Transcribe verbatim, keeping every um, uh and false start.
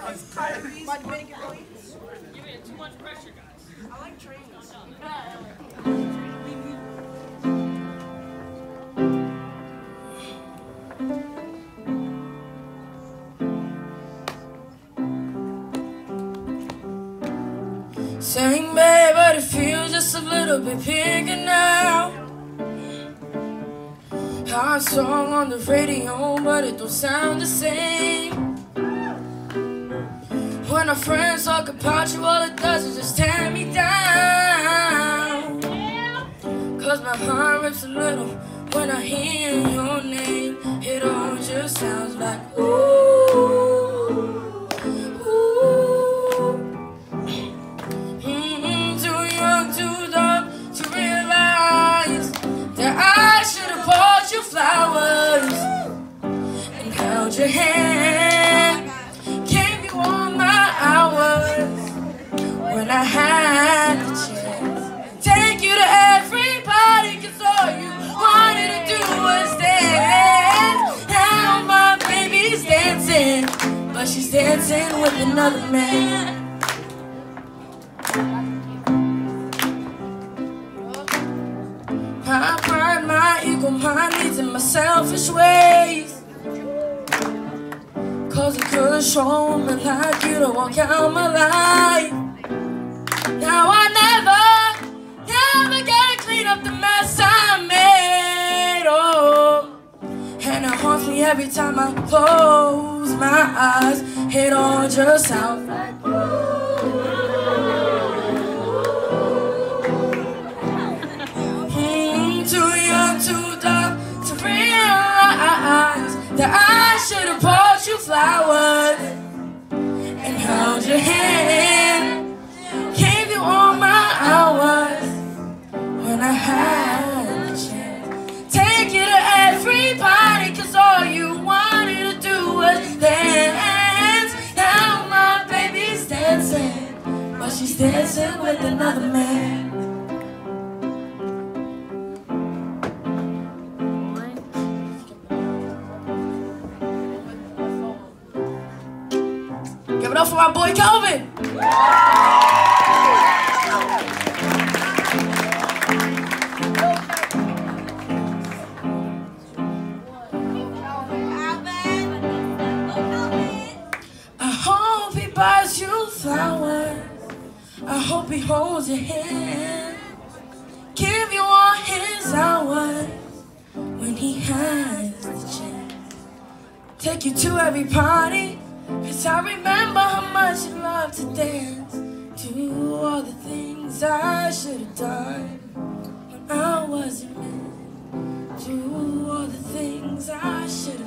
Give it too much pressure, guys. I like trains. Same babe, but it feels just a little bit bigger now. Hot song on the radio, but it don't sound the same. When our friends talk about you, all it does is just tear me down. Cause my heart rips a little when I hear your name. It all just sounds like ooh. Flowers and held your hand, gave you all my hours when I had the chance. Take you to every party, cause all you wanted to do was dance. Now my baby's dancing, but she's dancing with another man. My pride, my ego, my needs, and my selfish ways cause a good show woman like you to walk out my life. Now I never, never gotta clean up the mess I made, oh. And it haunts me every time I close my eyes. It all just sounds like that I should have bought you flowers and held your hand, gave you all my hours when I had the chance. Take you to every party, cause all you wanted to do was dance. Now my baby's dancing, but she's dancing with another man. Give it up for my boy Kelvin. I hope he buys you flowers. I hope he holds your hand, give you all his hours when he has the chance. Take you to every party, cause I remember how much you loved to dance. Do all the things I should have done when I wasn't meant. Do all the things I should have